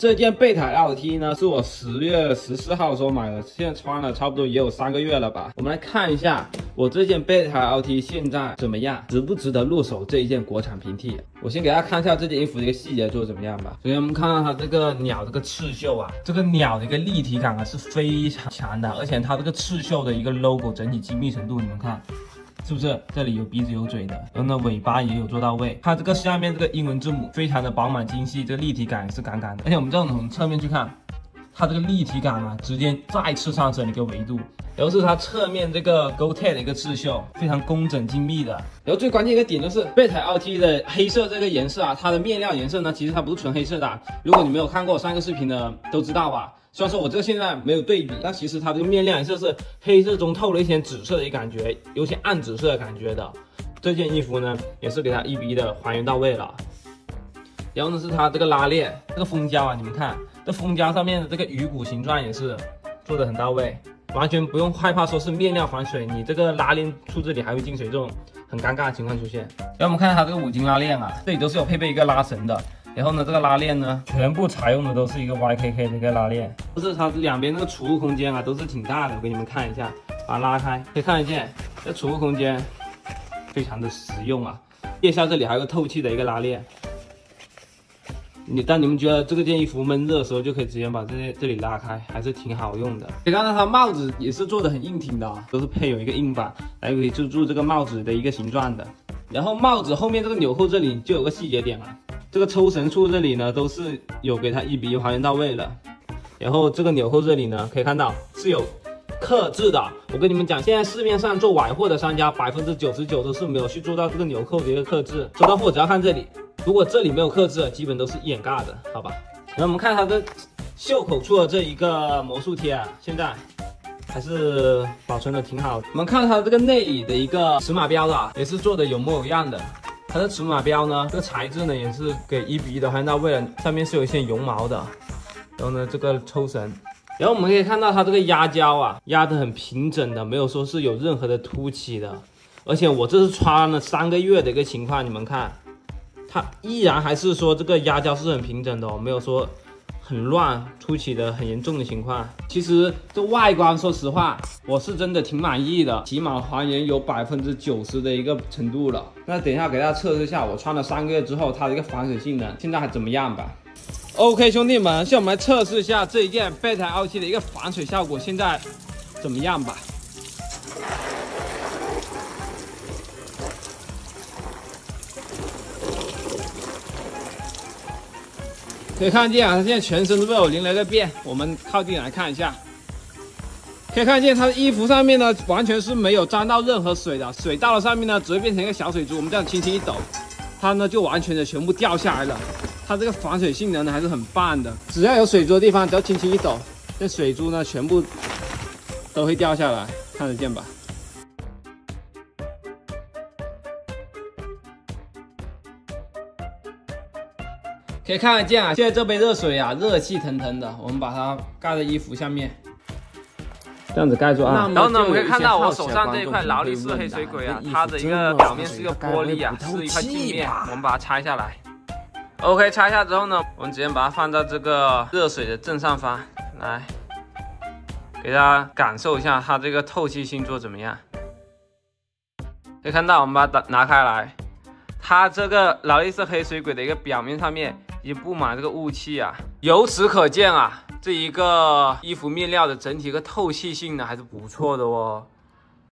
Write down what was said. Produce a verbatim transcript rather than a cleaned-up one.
这件备胎 L T 呢，是我十月十四号的时候买的，现在穿了差不多也有三个月了吧。我们来看一下我这件备胎 L T 现在怎么样，值不值得入手这一件国产平替？我先给大家看一下这件衣服的一个细节做得怎么样吧。首先我们看到它这个鸟这个刺绣啊，这个鸟的一个立体感啊是非常强的，而且它这个刺绣的一个 logo 整体精密程度，你们看。 是不是这里有鼻子有嘴的，然后呢尾巴也有做到位，它这个下面这个英文字母非常的饱满精细，这个立体感也是杠杠的。而且我们再从侧面去看，它这个立体感啊，直接再次上升了一个维度。然后是它侧面这个 Gold Tag 的一个刺绣，非常工整精密的。然后最关键一个点就是备胎 L T 的黑色这个颜色啊，它的面料颜色呢，其实它不是纯黑色的。如果你没有看过上一个视频的都知道吧。 虽然说我这个现在没有对比，但其实它这个面料颜色是黑色中透了一些紫色的一感觉，有些暗紫色的感觉的。这件衣服呢，也是给它一比一的还原到位了。然后呢是它这个拉链，这个蜂胶啊，你们看这蜂胶上面的这个鱼骨形状也是做的很到位，完全不用害怕说是面料防水，你这个拉链处这里还会进水这种很尴尬的情况出现。然后我们看它这个五金拉链啊，这里都是有配备一个拉绳的。 然后呢，这个拉链呢，全部采用的都是一个 Y K K 的一个拉链，就是它两边这个储物空间啊，都是挺大的。我给你们看一下，把它拉开，可以看得见，这储物空间非常的实用啊。腋下这里还有个透气的一个拉链，你当你们觉得这个件衣服闷热的时候，就可以直接把这这里拉开，还是挺好用的。可以看到它帽子也是做的很硬挺的啊，都是配有一个硬板来可以遮住这个帽子的一个形状的。然后帽子后面这个纽扣这里就有个细节点了。 这个抽绳处这里呢，都是有给它一比一还原到位了。然后这个纽扣这里呢，可以看到是有刻字的。我跟你们讲，现在市面上做崴货的商家，百分之九十九都是没有去做到这个纽扣的一个刻字。收到货只要看这里，如果这里没有刻字，基本都是一眼尬的，好吧？然后我们看它的袖口处的这一个魔术贴啊，现在还是保存的挺好的。我们看它这个内里的一个尺码标的啊，也是做的有模有样的。 它的尺码标呢，这个材质呢也是给一比一的还原到位了，上面是有一些绒毛的。然后呢，这个抽绳，然后我们可以看到它这个压胶啊，压得很平整的，没有说是有任何的凸起的。而且我这是穿了三个月的一个情况，你们看，它依然还是说这个压胶是很平整的哦，没有说很乱、凸起的很严重的情况。其实这外观，说实话，我是真的挺满意的，起码还原有百分之九十的一个程度了。那等一下给大家测试一下，我穿了三个月之后，它的一个防水性能现在还怎么样吧 ？OK， 兄弟们，现在我们来测试一下这一件备胎 L T 的一个防水效果，现在怎么样吧？ 可以看见啊，它现在全身都被我淋了个遍。我们靠近来看一下，可以看见它的衣服上面呢，完全是没有沾到任何水的。水到了上面呢，只会变成一个小水珠。我们这样轻轻一抖，它呢就完全的全部掉下来了。它这个防水性能呢还是很棒的。只要有水珠的地方，只要轻轻一抖，这水珠呢全部都会掉下来，看得见吧？ 可以看得见啊，现在这杯热水啊，热气腾腾的，我们把它盖在衣服下面，这样子盖住啊。 然后呢，我们可以看到我手上这一块劳力士黑水鬼啊，它的一个表面是一个玻璃啊，是一块镜面，我们把它拆下来。OK， 拆下之后呢，我们直接把它放到这个热水的正上方，来给大家感受一下它这个透气性做怎么样。可以看到，我们把它拿开来，它这个劳力士黑水鬼的一个表面上面。 已经布满这个雾气啊，由此可见啊，这一个衣服面料的整体一个透气性呢还是不错的哦。